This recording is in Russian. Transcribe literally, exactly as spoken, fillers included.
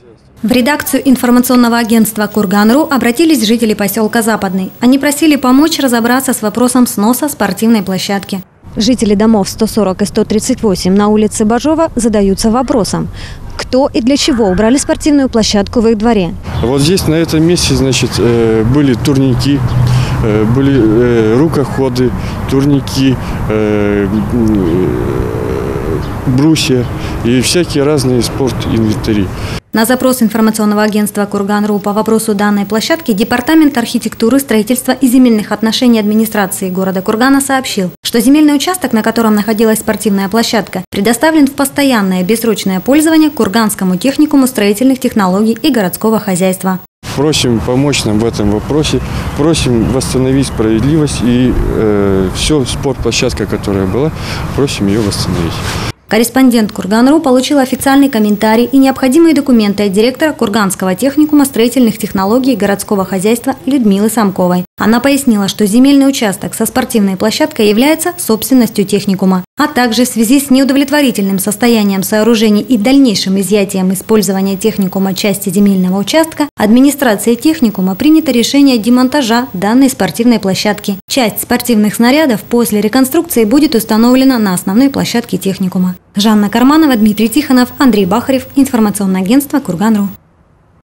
В редакцию информационного агентства «Курган.ру» обратились жители поселка Западный. Они просили помочь разобраться с вопросом сноса спортивной площадки. Жители домов сто сорок и сто тридцать восемь на улице Бажова задаются вопросом, кто и для чего убрали спортивную площадку в их дворе. Вот здесь, на этом месте, значит, были турники, были рукоходы, турники, брусья и всякие разные спорт-инвентари. На запрос информационного агентства «Курган.ру» по вопросу данной площадки Департамент архитектуры, строительства и земельных отношений администрации города Кургана сообщил, что земельный участок, на котором находилась спортивная площадка, предоставлен в постоянное бессрочное пользование Курганскому техникуму строительных технологий и городского хозяйства. Просим помочь нам в этом вопросе, просим восстановить справедливость и э, все, спортплощадка, которая была, просим ее восстановить. Корреспондент «Курган.ру» получил официальный комментарий и необходимые документы от директора Курганского техникума строительных технологий и городского хозяйства Людмилы Самковой. Она пояснила, что земельный участок со спортивной площадкой является собственностью техникума, а также в связи с неудовлетворительным состоянием сооружений и дальнейшим изъятием использования техникума части земельного участка, администрацией техникума принято решение демонтажа данной спортивной площадки. Часть спортивных снарядов после реконструкции будет установлена на основной площадке техникума. Жанна Карманова, Дмитрий Тихонов, Андрей Бахарев. Информационное агентство «Курган.ру».